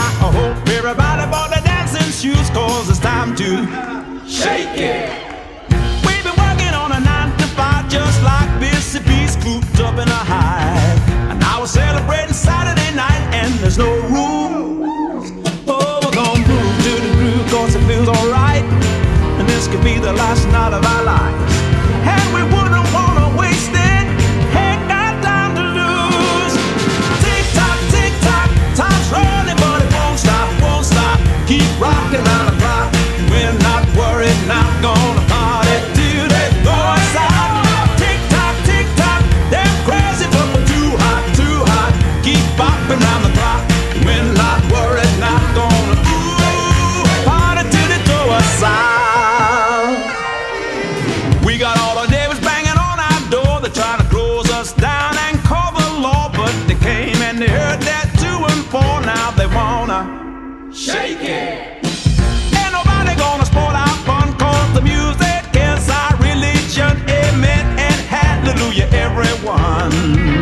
I hope everybody bought their dancing shoes, 'cause it's time to shake it. We've been working on a 9 to 5 just like Mississippi's cooped up in a hive. And now we're celebrating Saturday night and there's no rules. Oh, we're gonna move to the groove 'cause it feels alright. And this could be the last night of our lives. And we wouldn't wanna waste it. Ain't got time to lose. Tick tock, time's running, but it won't stop, won't stop. Keep rocking around the clock. We're not worried, not gonna party till they throw us out. Tick tock, they're crazy, but we're too hot. Keep bopping around the clock. We're not worried, not gonna party till they throw us out. We got all our neighbors banging on our door. They're trying to close us down and call the law, but they came and they heard that 2 and 4. Now they wanna shake it. Ain't nobody gonna spoil our fun, 'cause the music is our religion. Amen and hallelujah, everyone.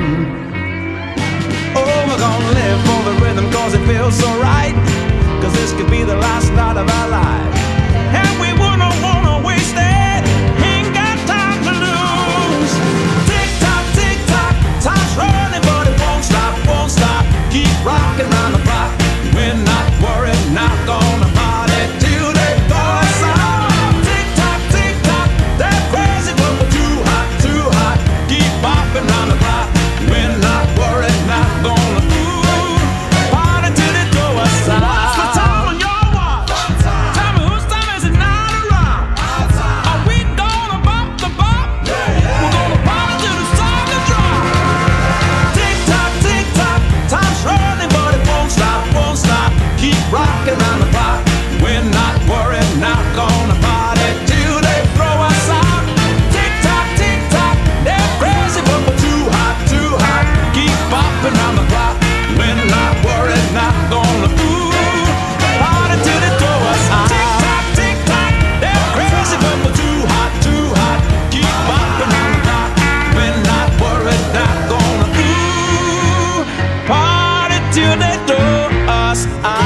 Oh, we're gonna live for the rhythm 'cause it feels so right. 'Cause this could be the last night of our lives. And we wouldn't wanna waste it. Ain't got time to lose. Tick tock, time's running, but it won't stop, won't stop. Keep rocking around the clock. We're not worried, not gonna party till they throw us out. Tick tock, they're crazy, but we're too hot. Keep bopping around the clock. We're not worried, not gonna party till they throw us out. What's the time on your watch? Tell me whose time is it now to rock? Are we gonna bop the bop? We're gonna party till the sun to drop. Tick tock, time's running, but it won't stop, won't stop. Keep rocking around the clock. We're not worried, not gonna party till they throw us out. Tick tock, they're crazy, but we're too hot. Keep bopping around the clock. We're not worried, not gonna party till they throw us out. Tick tock, they're crazy, but we're too hot. Keep bopping around the clock. We're not worried, not gonna party till they throw us out.